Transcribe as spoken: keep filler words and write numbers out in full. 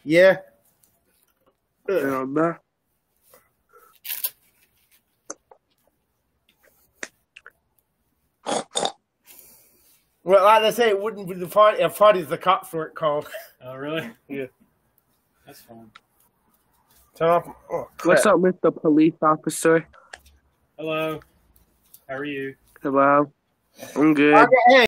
Yeah. Hell nah. Well, like they say, it wouldn't be the party. A party's the cops weren't called. Oh, really? Yeah. That's fine. So, oh, What's up, Mister Police Officer? Hello. How are you? Hello. I'm good. Hey.